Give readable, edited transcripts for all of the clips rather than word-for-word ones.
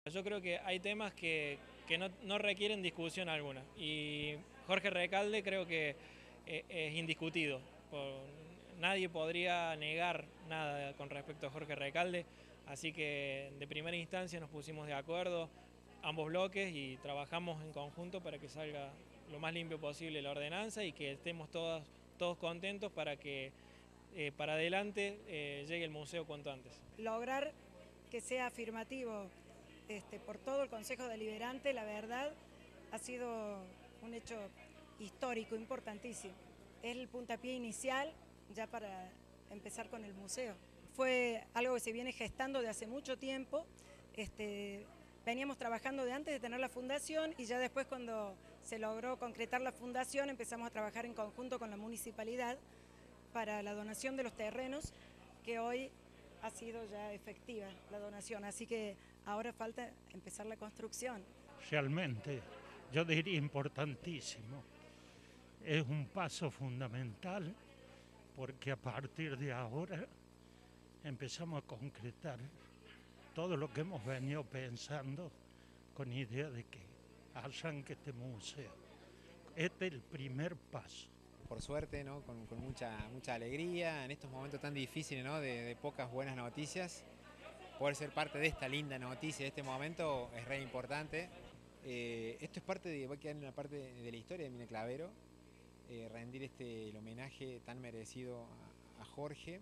Yo creo que hay temas que no requieren discusión alguna y Jorge Recalde creo que es indiscutido. Nadie podría negar nada con respecto a Jorge Recalde, así que de primera instancia nos pusimos de acuerdo ambos bloques y trabajamos en conjunto para que salga lo más limpio posible la ordenanza y que estemos todos contentos para que para adelante llegue el museo cuanto antes. Lograr que sea afirmativo por todo el Consejo Deliberante, la verdad, ha sido un hecho histórico, importantísimo. Es el puntapié inicial ya para empezar con el museo. Fue algo que se viene gestando de hace mucho tiempo. Veníamos trabajando de antes de tener la fundación y ya después, cuando se logró concretar la fundación, empezamos a trabajar en conjunto con la municipalidad para la donación de los terrenos, que hoy ha sido ya efectiva la donación, así que ahora falta empezar la construcción. Realmente, yo diría importantísimo. Es un paso fundamental porque a partir de ahora empezamos a concretar todo lo que hemos venido pensando con idea de que arranque este museo. Este es el primer paso. Por suerte, ¿no? con mucha alegría en estos momentos tan difíciles, ¿no? de pocas buenas noticias. Poder ser parte de esta linda noticia de este momento es re importante. Esto es va a quedar en la parte de la historia de Mina Clavero, rendir el homenaje tan merecido a Jorge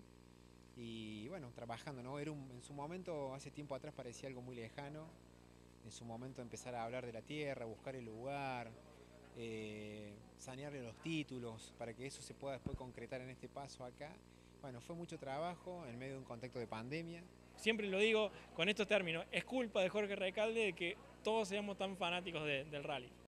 y bueno, trabajando, ¿no? En su momento, hace tiempo atrás parecía algo muy lejano, en su momento empezar a hablar de la tierra, buscar el lugar, sanearle los títulos para que eso se pueda después concretar en este paso acá. Bueno, fue mucho trabajo en medio de un contexto de pandemia. Siempre lo digo con estos términos, es culpa de Jorge Recalde de que todos seamos tan fanáticos del rally.